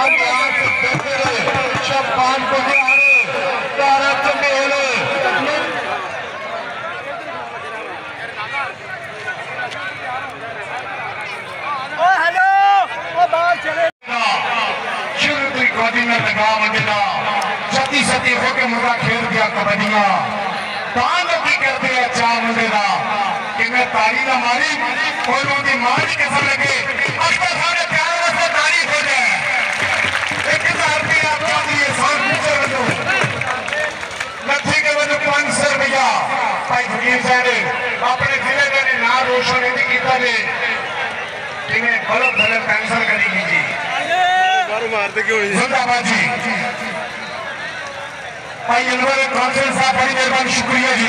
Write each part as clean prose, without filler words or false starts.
सती होके मुर्गा खेल दिया कबड्डियां की कर दिया चार मुंडे का कि मैं तारी ना मारी कोई रोटी मारी कैसा लगे अब तो सारे प्यार से तारी हो जाए 1000 रुपया आपका दिए 100 रुपये लट्ठी के वजह 500 रुपया भाई फकीर साहब अपने जिले के ना रोशन नहीं किया जे कि मैं गलत गलत कैंसल करेगी जी मारते क्यों जिंदाबाद जी भाई अनवर काउंसिल साहब बड़ी मेहरबानी शुक्रिया जी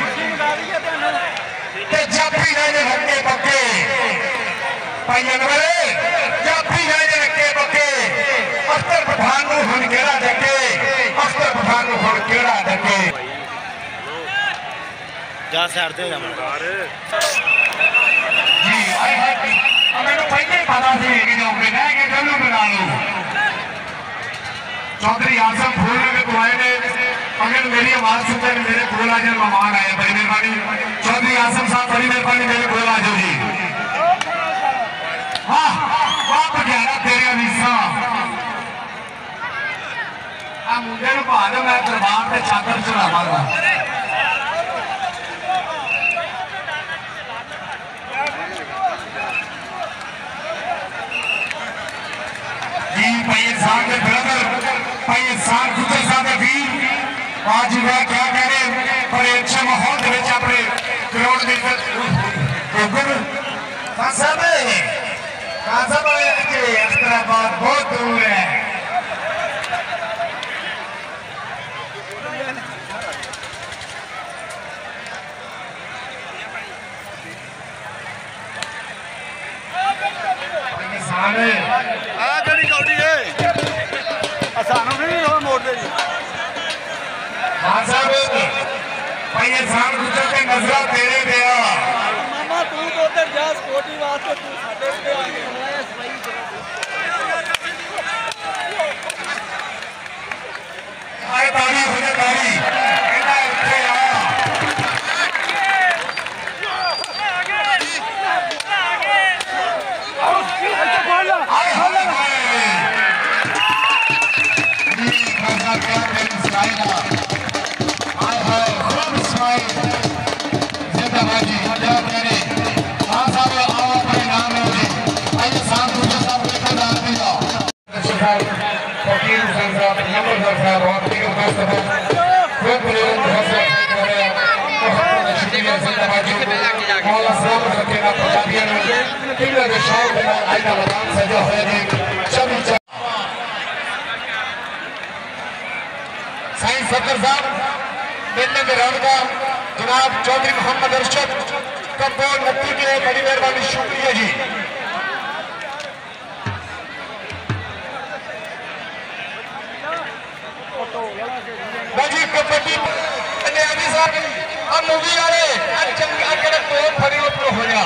जब भी जाए हक्के पक्के भाई अनवर जब भी जाए हक्के पक्के अख्तर पठान को हुन केड़ा देके अख्तर पठान को हुन केड़ा देके जा सारते हो जी आई हमें तो पहले पता थी कि जो बिना के चलो बना लो चौधरी आजम फूल में तो आए ने अगर मेरी आवाज सुनते हैं मेरे फूल आज मेहमान आए बड़ी मेहरबानी चौधरी आजम साहब बड़ी मेहरबानी मेरे फूल आज जी वाह वाह पटियाला तेरे अनीसा आ मुंडे नु पा दे मैं दरबार पे चादर चढ़ावांगा जी भाई साहब के ब्रदर भाई साहब गुजर साहब वीर आज मैं क्या कह रहे पर अच्छे माहौल के ਵਿੱਚ अपने ग्राउंड में गुगल साहब के हैदराबाद बहुत दूर है सारे आ गड़ी कौड़ी है आसानों नहीं हो मोड़ दे जी हां साहब भाई इंसान गुजर के नजरा तेरे दिया मामा तू तो उधर जा स्पोर्टी वास्ते तू साडे पे आ गया है सही आए ताली हो जा ताली कहना इथे आ साइंस फकर साहब मिलने के रौनका जनाब चौधरी मोहम्मद अरशद कपूर नब्बी के बड़ी मेहरबानी शुक्रिया जी जी कबड्डी साहब अब मूवी वाले हो जा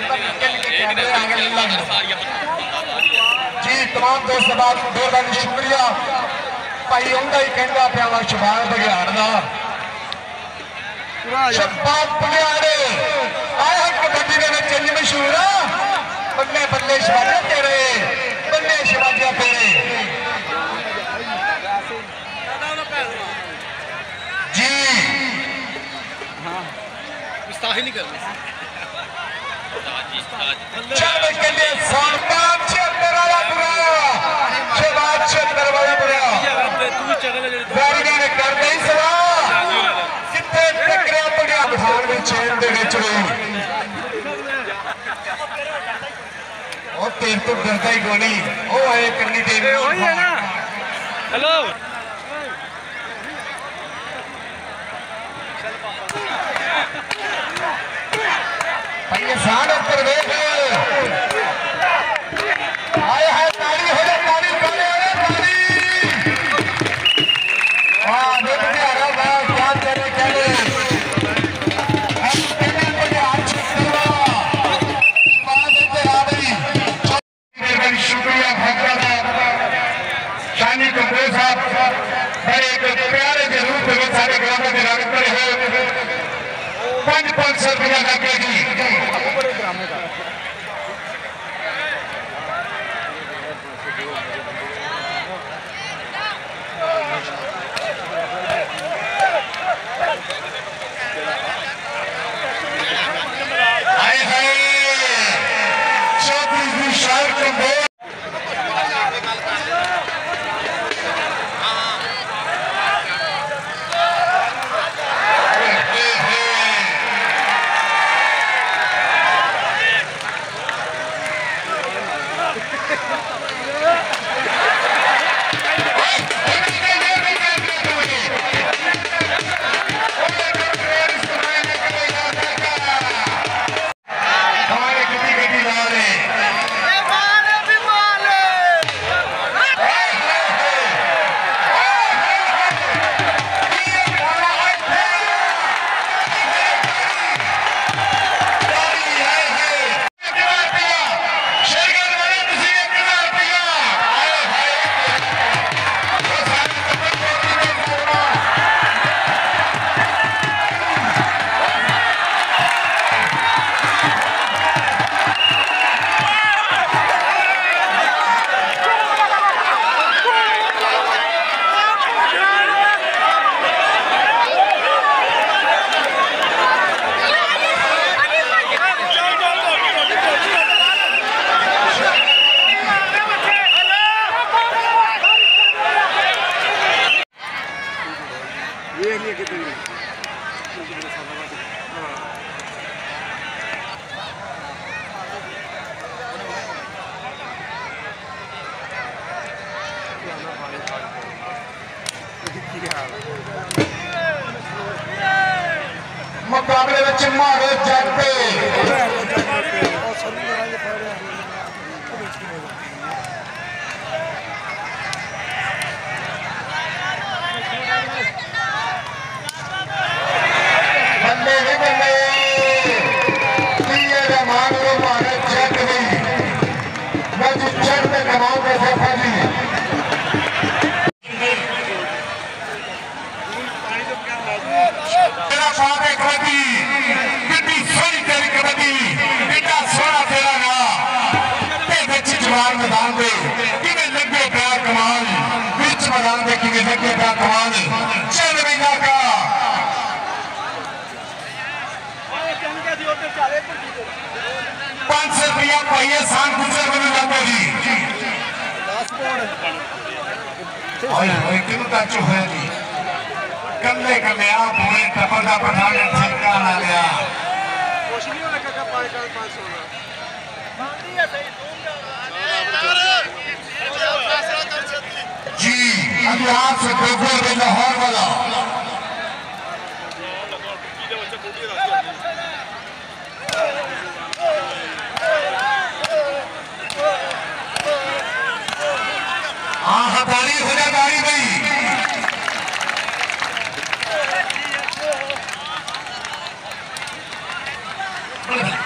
जी तमाम दोस्त मेहरबानी शुक्रिया भाई उनका ही कहता पाया वा शबाब बघियाड़ का शबाब बघियाड़ आया कबड्डी के इंज मशहूर आ बल्ले बल्ले शबाजा तेरे बल्ले शबाजा तेरे जी गुस्ताखी नहीं करनी चल के लिए शबाब 76 वाला बुरा शबाब 76 वाला बुरा गाड़ियां ने कर नहीं सवा कितने टकरा पड़िया बिठान में चेन दे विच रही और तेरे तो डरता ही कोनी ओ आए करनी तेरे वही है ना हेलो भाई साथ ऊपर देख आए है ताली हो जा ताली ताली ताली वाह देख क्या रहा क्या तेरे कहले शुक्रिया 500 रुपया लगेगी। मुकाबले में मारे जाते बंदे ही बंदे रहमान को मारे जट गई मैं जिस जट में कमाऊं कैसे फजी मैदान में किमें लगे प्यार कमाल बीच मैदान में किमें लगे प्यार कमाल चल बिना का 500 रुपया पहिए शान गुजर बन जाता जी ओए किनु का चो है जी कल्ले कल्ले आप हुए टपका पठाने ठलका ना लिया कोशिश नहीं लगा 500 जी अभी आप से गोगोल में लाहौर वाला हाँ हतारी हो जा गाड़ी भाई